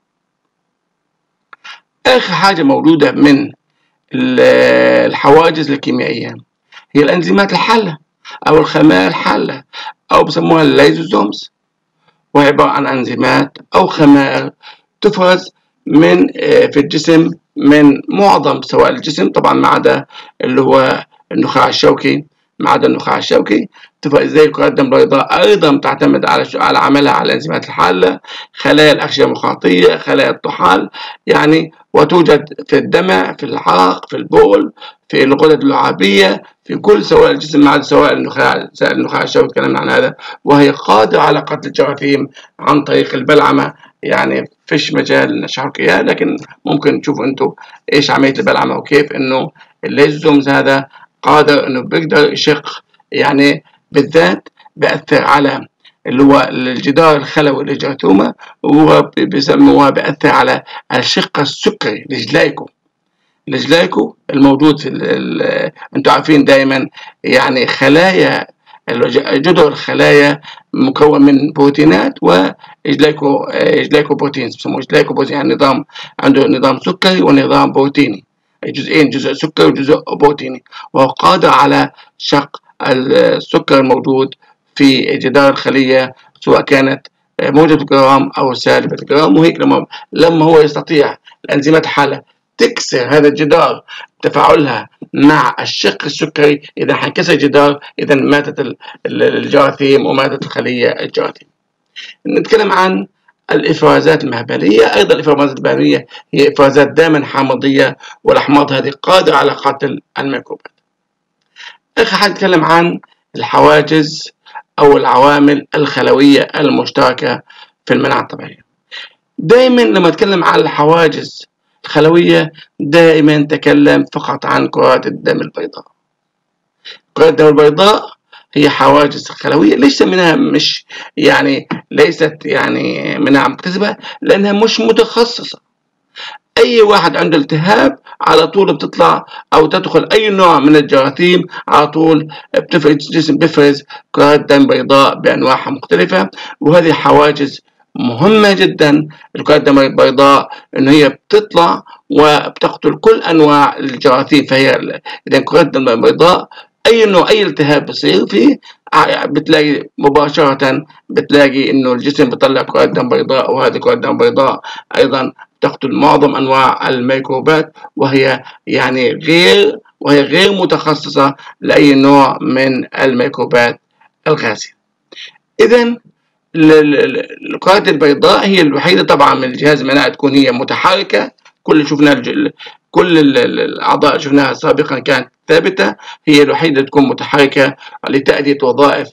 آخر حاجة موجودة من الحواجز الكيميائية هي الأنزيمات الحالة أو الخمائر الحالة، أو بسموها الليزوزومز، وهي عبارة عن أنزيمات أو خمائر تفرز من في الجسم من معظم سوائل الجسم، طبعا ما عدا اللي هو النخاع الشوكي، زي كرات الدم البيضاء أيضا تعتمد على عملها على الأنزيمات الحالة، خلايا الأغشية المخاطية، خلايا الطحال يعني، وتوجد في الدمع، في العرق، في البول، في الغدد اللعابية، في كل سوائل الجسم ما عدا سوائل النخاع الشوكي، تكلمنا عن هذا، وهي قادرة على قتل الجراثيم عن طريق البلعمة. يعني فيش مجال نشرح إياه، لكن ممكن تشوفوا أنتم إيش عملية البلعمة، وكيف إنه الليزوزومز هذا قادر إنه بيقدر يشق، يعني بالذات بأثر على اللي هو الجدار الخلوي للجرثومة، وهو بيسموها بأثر على الشق السكري الجلايكو الموجود في انتوا عارفين دائما يعني خلايا جدر الخلايا مكون من بروتينات وجلايكو بروتينز، بيسموه جلايكو بروتين، يعني نظام عنده نظام سكري ونظام بروتيني، جزئين، جزء سكري وجزء بروتيني، وهو قادر على شق السكر الموجود في جدار الخلية سواء كانت موجبة الجرام أو سالبة الجرام. وهيك لما هو يستطيع الأنزيمات الحالة تكسر هذا الجدار تفاعلها مع الشق السكري، إذا حنكسر الجدار إذا ماتت الجراثيم وماتت الخلية الجراثيم. نتكلم عن الإفرازات المهبلية. أيضا الإفرازات المهبلية هي إفرازات دائما حامضية، والأحماض هذه قادرة على قتل الميكروبات. آخر حاجة نتكلم عن الحواجز أو العوامل الخلوية المشتركة في المناعة الطبيعية. دائما لما نتكلم عن الحواجز الخلوية دائما نتكلم فقط عن كرات الدم البيضاء. كرات الدم البيضاء هي حواجز خلوية. ليش سميناها مش يعني ليست يعني مناعة مكتسبة؟ لأنها مش متخصصة. أي واحد عنده التهاب على طول بتطلع أو تدخل أي نوع من الجراثيم على طول الجسم بيفرز كرات دم بيضاء بأنواعها مختلفة، وهذه حواجز مهمة جدا. الكرات الدم البيضاء إنه هي بتطلع وبتقتل كل أنواع الجراثيم، فهي إذا كرات الدم البيضاء أي نوع أي التهاب بصير فيه بتلاقي مباشرة بتلاقي إنه الجسم بيطلع كرات دم بيضاء، وهذه كرات دم بيضاء أيضا تقتل معظم أنواع الميكروبات، وهي يعني غير وهي غير متخصصة لأي نوع من الميكروبات الغازية. إذا الكرات البيضاء هي الوحيدة طبعا من الجهاز المناعي تكون هي متحركة. كل الأعضاء شفناها سابقا كانت ثابتة، هي الوحيدة تكون متحركة لتأدية وظائف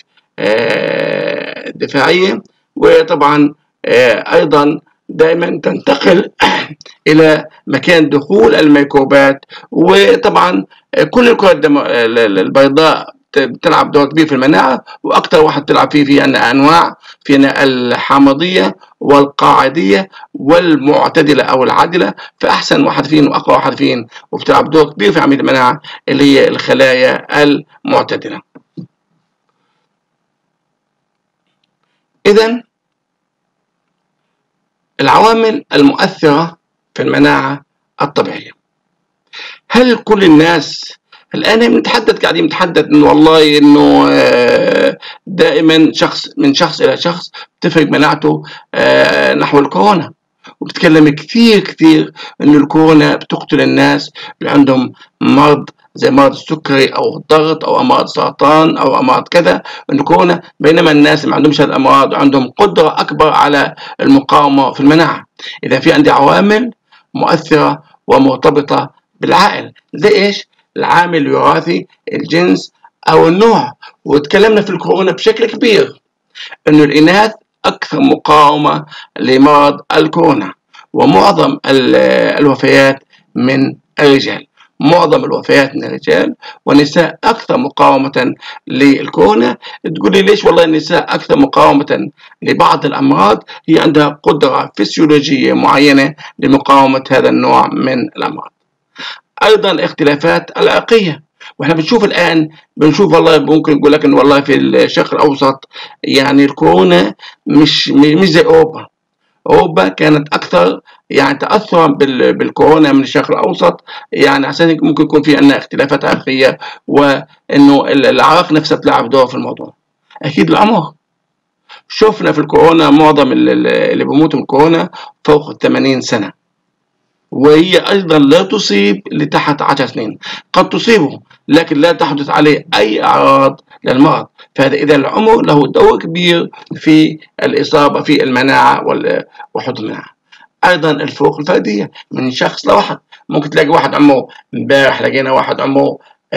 دفاعية، وطبعا أيضا دائما تنتقل إلى مكان دخول الميكروبات. وطبعا كل الكرات البيضاء بتلعب دور كبير في المناعة، وأكثر واحد تلعب فيه في أنواع، في الحامضية والقاعدية والمعتدلة أو العادلة. فأحسن واحد فين وأقوى واحد فين وبتلعب دور كبير في عملية المناعة اللي هي الخلايا المعتدلة. إذن العوامل المؤثرة في المناعة الطبيعية، هل كل الناس الآن قاعدين نتحدث إنه والله إنه دائما من شخص إلى شخص تفرق مناعته نحو الكورونا، وبتكلم كثير إنه الكورونا بتقتل الناس اللي عندهم مرض زي مرض السكري أو الضغط أو أمراض سرطان أو أمراض كذا، إنه كورونا، بينما الناس اللي ما عندهمش هذه الأمراض عندهم قدرة أكبر على المقاومة في المناعة. إذا في عندي عوامل مؤثرة ومرتبطة بالعائل، زي إيش؟ العامل الوراثي، الجنس أو النوع. وتكلمنا في الكورونا بشكل كبير إنه الإناث أكثر مقاومة لمرض الكورونا، ومعظم الوفيات من الرجال. معظم الوفيات من الرجال، والنساء أكثر مقاومة للكورونا. تقول لي ليش؟ والله النساء أكثر مقاومة لبعض الأمراض، هي عندها قدرة فسيولوجية معينة لمقاومة هذا النوع من الأمراض. أيضا اختلافات العرقية، واحنا بنشوف الآن والله ممكن نقول لك إن والله في الشرق الأوسط يعني الكورونا مش زي أوروبا كانت أكثر يعني تأثرا بالكورونا من الشرق الأوسط، يعني عشان ممكن يكون في عندنا اختلافات عرقية، وإنه الأعراق نفسها بتلعب دور في الموضوع. أكيد العمر، شفنا في الكورونا معظم اللي بيموتوا من الكورونا فوق 80 سنة، وهي أيضا لا تصيب لتحت 10 سنين، قد تصيبه لكن لا تحدث عليه أي أعراض للمرض. فهذا إذا العمر له دور كبير في الإصابة في المناعة وحفظ المناعة. أيضا الفروق الفردية من شخص لواحد، ممكن تلاقي واحد عمره، امبارح لقينا واحد عمره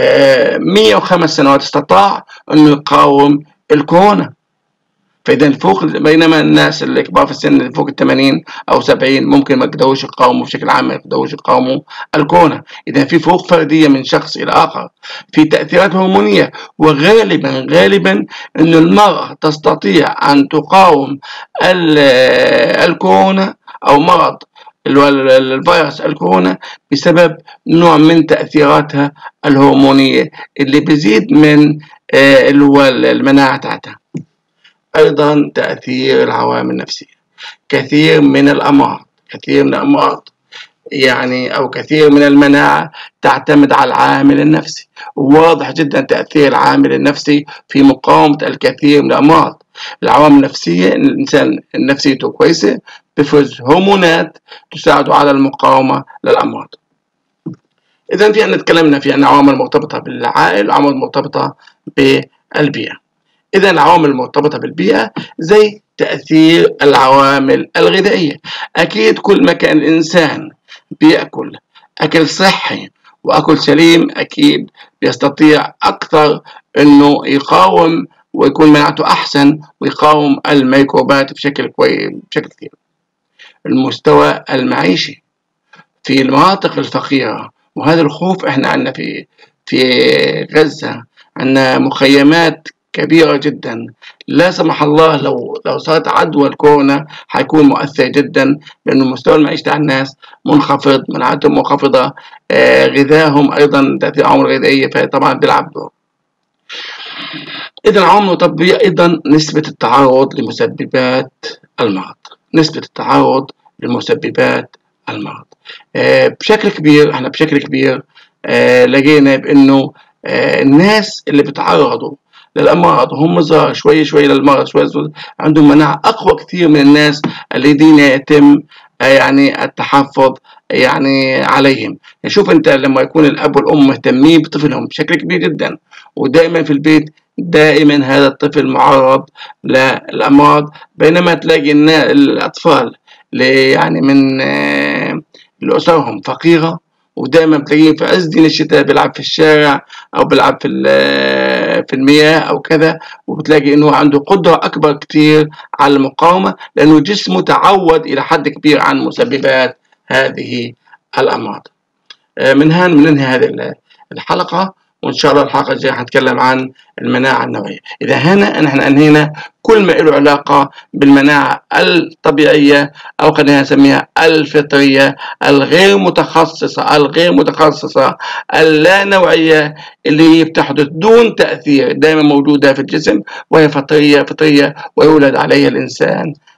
105 سنوات استطاع أنه يقاوم الكورونا. فإذا الفوق، بينما الناس اللي كبار في السن فوق 80 أو 70 ممكن ما يقدروش يقاوموا بشكل عام، ما يقدروش يقاوموا الكورونا. إذا في فروق فردية من شخص إلى آخر، في تأثيرات هرمونية، وغالبا إنه المرأة تستطيع أن تقاوم الكورونا أو مرض الفيروس الكورونا بسبب نوع من تأثيراتها الهرمونية اللي بيزيد من المناعة تاعتها. أيضا تأثير العوامل النفسية، كثير من الأمراض يعني أو كثير من المناعة تعتمد على العامل النفسي. واضح جدا تأثير العامل النفسي في مقاومة الكثير من الأمراض. العوامل النفسية، الإنسان نفسيته كويسة بفرز هرمونات تساعده على المقاومة للأمراض. إذا في أن تكلمنا في أن عوامل مرتبطة بالعائل وعوامل مرتبطة بالبيئة. إذا العوامل المرتبطة بالبيئة زي تأثير العوامل الغذائية. أكيد كل ما كان الإنسان بيأكل أكل صحي وأكل سليم، أكيد بيستطيع أكثر إنه يقاوم ويكون مناعته أحسن ويقاوم الميكروبات بشكل كثير. المستوى المعيشي في المناطق الفقيرة، وهذا الخوف إحنا عندنا في غزة، عندنا مخيمات كبيرة جدا، لا سمح الله لو صارت عدوى الكورونا حيكون مؤثر جدا، لأنه مستوى المعيشة تاع الناس منخفض، مناعتهم منخفضة، غذائهم أيضا تأثير عوامل غذائية، فطبعا بيلعب دور. إذا العوامل الطبية أيضا نسبة التعرض لمسببات المرض، بشكل كبير لقينا بأنه الناس اللي بتعرضوا للأمراض هم صغار شوي للمرض، شوي عندهم مناعة أقوى كثير من الناس الذين يتم يعني التحفظ يعني عليهم. شوف انت لما يكون الاب والام مهتمين بطفلهم بشكل كبير جدا، ودائما في البيت، دائما هذا الطفل معرض للامراض، بينما تلاقي الاطفال يعني من لأسرهم فقيرة، ودائما بتلاقيه في عز دين الشتاء بيلعب في الشارع أو بيلعب في المياه أو كذا، وبتلاقي إنه عنده قدرة أكبر كتير على المقاومة، لأنه جسمه تعود إلى حد كبير عن مسببات هذه الأمراض. من هنا بننهي هذه الحلقة، وإن شاء الله الحلقة الجاية هنتكلم عن المناعة النوعية. إذا هنا نحن أنهينا كل ما له علاقة بالمناعة الطبيعية، أو خلينا نسميها الفطرية، الغير متخصصة، اللا نوعية، اللي هي بتحدث دون تأثير، دائما موجودة في الجسم، وهي فطرية ويولد عليها الإنسان